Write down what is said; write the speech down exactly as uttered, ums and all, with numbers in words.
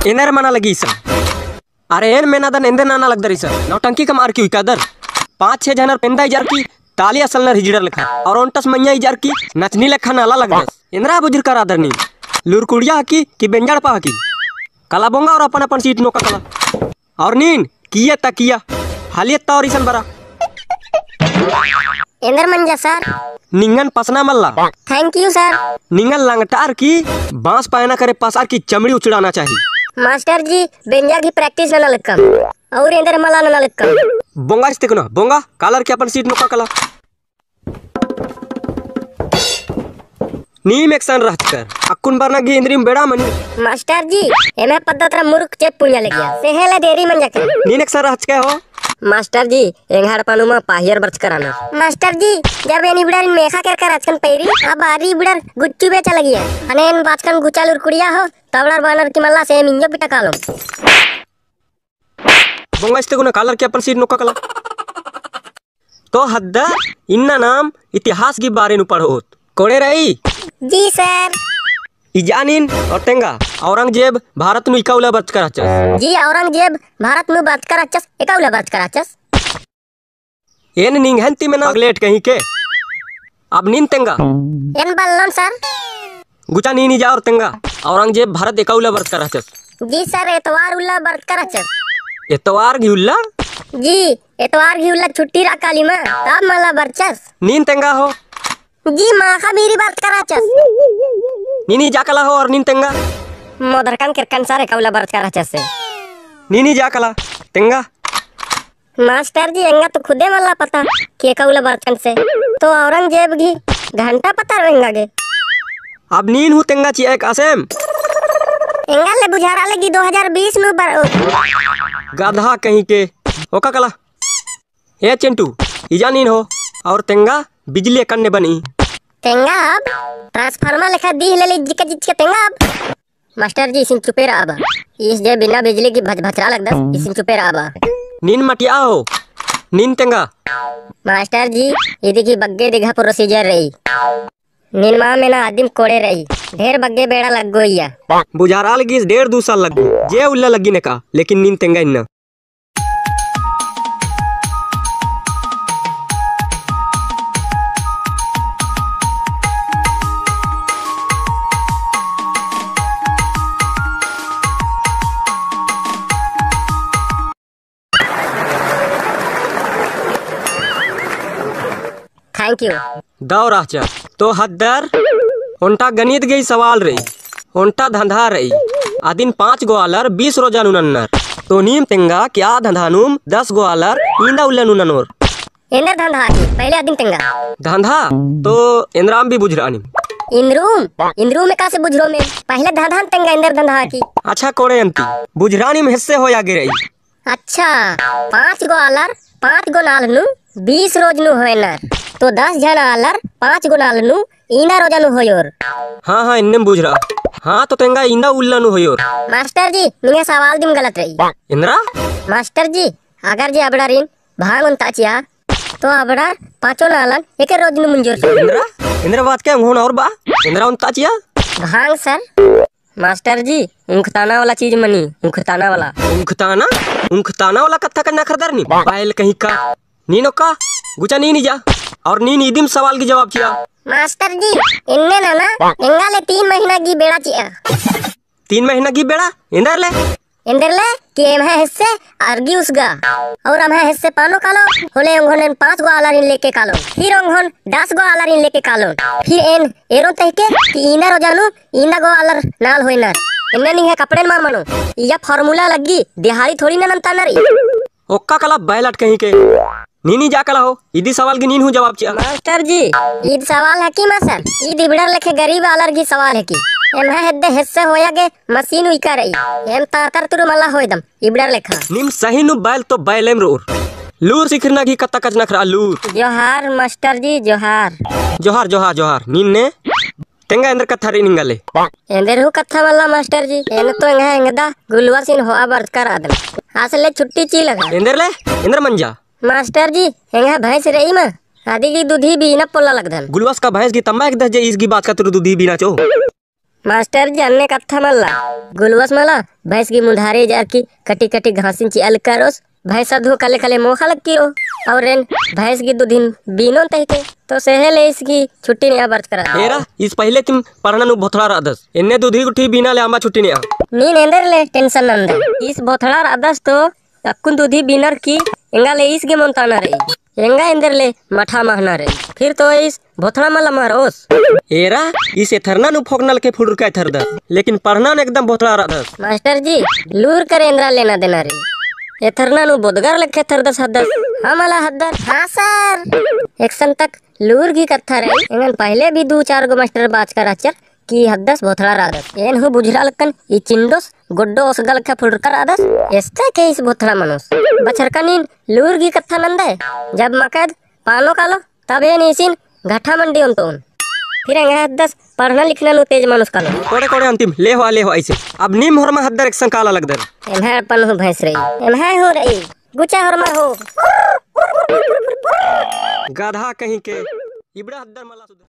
एनर मना लगी सर। अरे एन मेना दन एंदर नाना लगदरी सर। नौटंकी का मार की कादर पाँच छह जनर पेंदा इजार की ताली असल नर हिजड़र लिखा और ओंटस मैया इजार की नचनी लेखा नाला लगदस। इंद्रा बुजुर्ग का रादरनी लुरकुड़िया हकी कि बेंजड़ पा हकी कला बोंगा और अपन अपन सीट नोका कला और नीन किया तकिया हालियत ता और इसन बरा इंदर मंजा सर। निंगन पसना मल्ला। Thank you sir. निंगन लंगटार की बांस पायना करे पसार की चमड़ी उचड़ाना चाहिए। मास्टर जी बेंजा की प्रैक्टिस ना लक्कम और इंदर मला ना लक्कम बोंगा इस्ते कुना बोंगा कालर के अपन सीट नोका कला नीम एक्शन रहत कर अक्कुन बरना गी इंद्रिम बेड़ा मनी। मास्टर जी एमे पद्धतरा मुर्ख चेप पुण्य लगिया सेहेला देरी मंजा कर नीन एक्शन रहत के हो। मास्टर जी एंघाड़ पानुमा पाहियर बर्च कराना। मास्टर जी जब एनी बुड़र मेखा कर कर आजकन पैरी अब आरी बुड़र गुच्चू बेचा लगी है अनेन बाचकन गुचाल उरकुड़िया हो तवड़र बानर की मल्ला से मिंजो पिटा कालो बोंगा इस्ते कुना कालर के अपन सीट नोका कला तो हद्दा इन्ना नाम इतिहास की बारे नु पढ़ोत कोड़े रही। जी सर। इजानिन और तेंगा औरंगजेब भारत नु इकाउला बच कर अच्छस। जी औरंगजेब भारत नु बच कर अच्छस इकाउला बच कर अच्छस। एन निंगहंती में ना अगलेट कहीं के अब नीन तेंगा एन बल्लन सर गुचा नीनी जा और तेंगा औरंगजेब भारत इकाउला बच कर अच्छस। जी सर एतवार उल्ला बच कर अच्छस। एतवार घिउल्ला जी एतवार घिउल्ला छुट्टी रा काली में तब मला बरचस। नीन तेंगा हो जी माँ का मेरी बात कराचस नीनी जाकला हो और नीन तेंगा मोदरकन किरकन सारे कौला बरत कराचस से नीनी जाकला तेंगा। मास्टर जी एंगा तो खुदे मल्ला पता कि कौला बरतन से तो औरंगजेब की घंटा पता रहेंगा गे अब नीन हूँ तेंगा ची एक असेम एंगा ले बुझारा लगी दो हज़ार बीस नु बर गधा कहीं के ओका कला ए चिंटू इजा नीन हो और तेंगा बिजली करने बनी तेंगा अब ट्रांसफार्मर लेखा दी ले ली जिका जिका तेंगा अब मास्टर जी सिंह चुपे रहा अब इस जे बिना बिजली की भज भचरा लगदा इसिन चुपे रहा अब नीन मटिया हो नीन तेंगा। मास्टर जी ये देखी बग्गे दिघा प्रोसीजर रही नीन मां में ना आदिम कोड़े रही ढेर बग्गे बेड़ा लग गोइया बुझारा लगी डेढ़ दो साल लग जे उल्ला लगी ने का लेकिन नीन तेंगा इन्ना थैंक यू दौ राचा तो हद्दर ओंटा गणित गई सवाल रही ओंटा धंधा रही आदिन पाँच गो आलर बीस रोजा नुनन्नर तो नीम तेंगा क्या धंधानुम दस गो आलर इंदा उल्ला नुननोर इंदर धंधा की पहले आदिन तेंगा धंधा तो इंद्राम भी बुझरानी इंद्रूम इंद्रूम में का से बुझरो में पहले धंधा तेंगा इंदर धंधा की। अच्छा कोड़े अंती बुझरानी में हिस्से हो आगे रही। अच्छा पाँच गो आलर पाँच गो नाल नु बीस रोज नु होएनर तो दस जन आलर पाँच गो नाल नु इना रोजा नु होयोर। हाँ हाँ इन्ने बुझ रहा हाँ तो तेंगा इंदा उल्ला नु होयोर। मास्टर जी निगे सवाल दिम गलत रही इंद्रा मास्टर जी अगर जी अबड़ारिन भांग उन ताचिया तो अबड़ार पांचों नालन एक रोज नु मंजूर। इंद्रा इंद्रा बात क्या होना और बा इंद्रा उन ताचिया भांग सर। मास्टर जी उंखताना वाला चीज मनी उंखताना वाला उंखताना उंखताना वाला कत्था करना खरदर नी बाइल कहीं का नीनो का गुचा नी नी जा और नी नीदिम सवाल की जवाब चिया। मास्टर जी इन्ने ना ना इंगा ले तीन महीना की बेड़ा चिया तीन महीना की बेड़ा इंदर ले इंदर ले कि एम है हिस्से अर्गी उसगा और हम है हिस्से पानो कालो होले उन्होंने पांच गो आलारिन लेके कालो फिर उन्होंने दस गो आलारिन लेके कालो फिर एन एरो तहके कि इना रोजानु इना गो आलर नाल होइना इन्ने नहीं है कपड़े मार मनो या फार्मूला लगी दिहाड़ी थोड़ी ना नंता नरी ओक्का कला बैलट कहीं के नीनी जा कला हो इदी सवाल की नीन हूँ जवाब चिया। मास्टर जी ईद सवाल है की मास्टर ईद इबड़र लेके गरीब आलर की सवाल है की एम है हद्दे हिस्से होया गे मशीन उइका रही एम तातर तुरु मला होइदम इबड़र लेखा निम सही नु बैल तो बैलेम रोर लूर सिखरना की कत्ता कच नखरा लूर। जोहार मास्टर जी जोहार जोहार जोहार जोहार नीन ने तेंगा अंदर कत्था रे निंगले अंदर हु कत्था वाला मास्टर जी एन तो एंगा एंगदा गुलवा सिन होआ बर्त कर आदम असले छुट्टी ची लगा अंदर ले अंदर मंजा मास्टर जी एंगा भैंस रही में आदि की दूधी भी न पोला लगदन गुलवास का भैंस की तंबा एक दस जे इसकी बात का तुरु दूधी भी ना चो मास्टर जी अन्य कथा मल्ला गुलवस मला भैंस की मुधारे जार की कटी कटी घासिन अल करोस भैंसा धो कले कले मोखा लग की रो और रेन भैंस की दुधिन बीनो तहके तो सहेले इसकी छुट्टी नहीं बर्त करा एरा इस पहले तुम पढ़ना नु भोथड़ा रादस इन्ने दूधी गुठी बिना ले आंबा छुट्टी नहीं आ नी नेंदर ले टेंशन नंदर इस भोथड़ा रादस तो अक्कुन दूधी बिनर की इंगा ले इसके मोंताना रही इंगा इंदर ले मठा महना रही फिर तो इस भोथड़ा मला मारोस एरा इस एथरना नु फोकनल के फुड़ का थर दस लेकिन पढ़ना न एकदम भोथड़ा रादस मास्टर जी लूर कर इंद्रा लेना देना रही एथरना नु बोदगर लखे थर दस हदस हमला हदर हाँ सर एक्शन तक लूर की कथा रही इंगन पहले भी दो चार गो मास्टर बाच कर आचर की हदस भोथड़ा रादस एन हु बुझरा लकन ई चिंडोस गुड्डो ओसगल का फुड़कर आदस एस्ता के इस भोथड़ा मनुस बचर कनीन लूर की कथा नंदे जब मकद पालो कालो तब ए नीसिन घाटा मंडी उन तो फिर अंगरा हदस पढ़ना लिखना नु तेज मनुस कालो कोड़े कोड़े अंतिम ले हो ले हो ऐसे अब नीम हरमा हदर एक्शन काला लगदर एमहा अपन हो भैंस रही एमहा हो रही गुचा हरमा हो गाधा कहीं के इबड़ा हदर मला